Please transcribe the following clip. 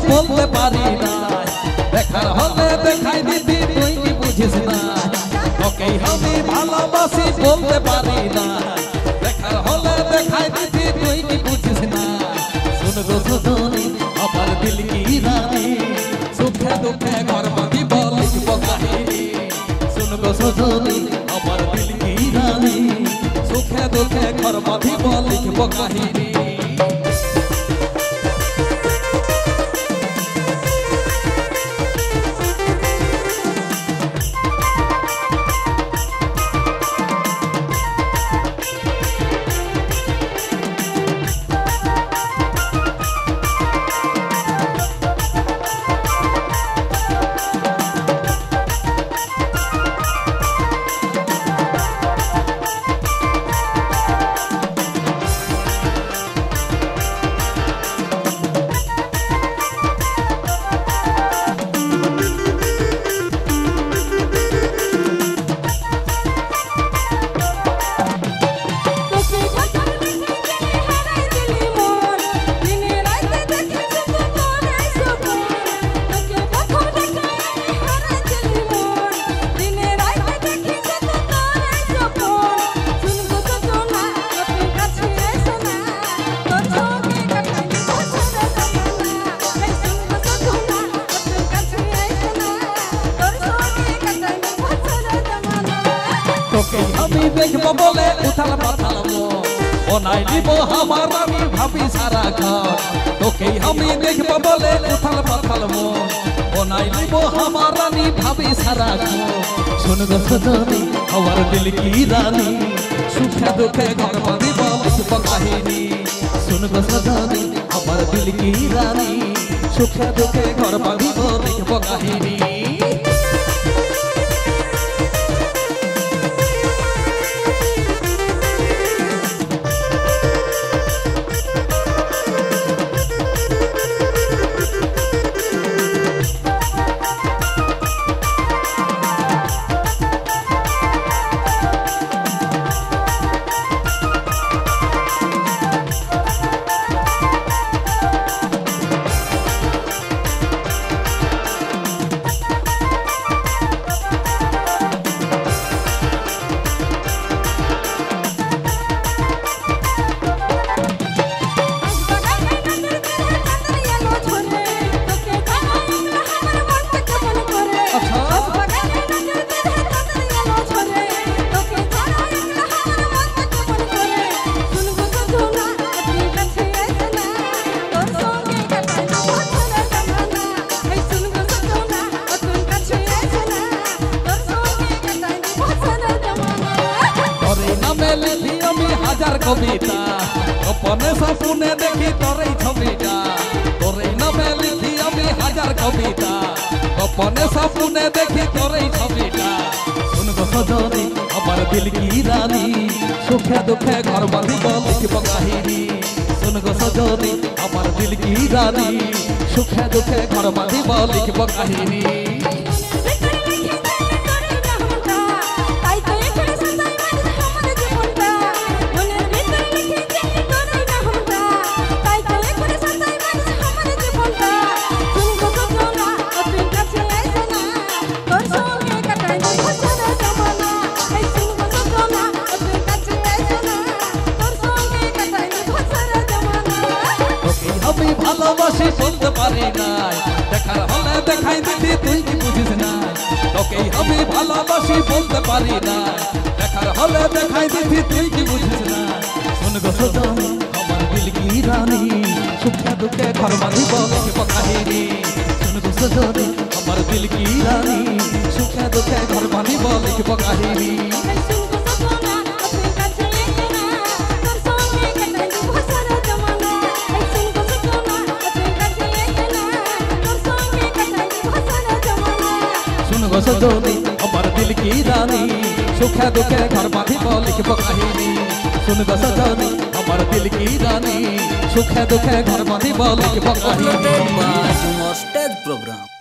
বলতে পারি না দেখার হলে দেখাই দিতি তুই কি বুঝিস না তোকেই আমি ভালোবাসি বলতে পারি না দেখার হলে দেখাই দিতি তুই কি বুঝিস না শুন গো সুধনী আমার দিল কি রানী সুখে দুঃখে ঘর বাঁধি বলিব কাহিনী শুন গো সুধনী আমার দিল কি রানী সুখে দুঃখে ঘর বাঁধি বলিব কাহিনী আমি দেখব বলে উথাল পাথাল বনাই দিব আমার আমি ভাবি সারা ঘর তোকেই আমি দেখব বলে উথাল পাথাল বনাই দিব আমার আমি ভাবি সারা ঘর শুন গো সুধনী আমার দিল কি রানী সুখে দুঃখে ঘর বাঁধিব লিখব কাহিনী শুন গো সুধনী আমার দিল কি রানী সুখে দুঃখে ঘর বাঁধিব লিখব কাহিনী হাজার কবিতা গোপনে স্বপ্নে দেখি তোর এই ছবিটা তোর এই নামে লিখি আমি হাজার কবিতা গোপনে স্বপ্নে দেখি তোর এই ছবিটা শুন গো সুধনী আমার দিল কি রানী সুখে দুঃখে ঘর বাঁধিব লিখব কাহিনী শুন গো সুধনী আমার দিল কি রানী সুখে দুঃখে ঘর বাঁধিব লিখব কাহিনী ভালোবাসি বলতে পারি নাই দেখার হলে দেখাই দিতি তুই কি বুঝিস না তোকেই আমি ভালোবাসি বলতে পারি না দেখার হলে দেখাই দিতি তুই কি বুঝিস না শুন গো সুধনী আমার দিল কি রানী সুখে দুঃখে ঘর বাঁধিব লিখব কাহিনী শুন গো সুধনী আমার দিল কি রানী সুখে দুঃখে ঘর বাঁধিব লিখব কাহিনী सुधनी আমার दिल की रानी सुखे दुखे घर बांधिब लिखब काहिनी सुन गो सुधनी আমার दिल की रानी सुखे दुखे घर बांधिब लिखब काहिनी। Stage programme.